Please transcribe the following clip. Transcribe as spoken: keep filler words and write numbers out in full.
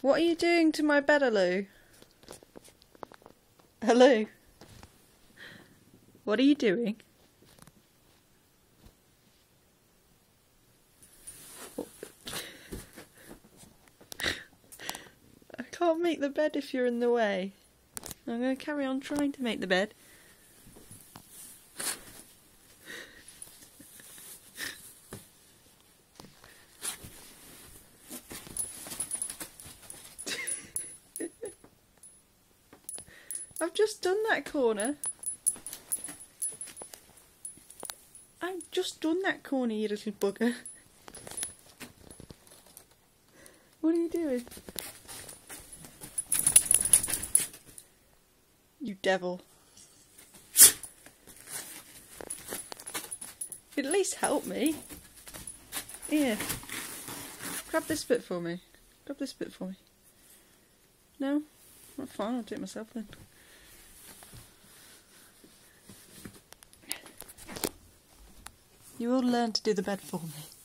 What are you doing to my bed, Aleu? Aleu? What are you doing? I can't make the bed if you're in the way. I'm going to carry on trying to make the bed. I've just done that corner. I've just done that corner, you little bugger. What are you doing? You devil. You'd at least help me. Here. Grab this bit for me. Grab this bit for me. No? Not fine, I'll do it myself then. You will learn to do the bed for me.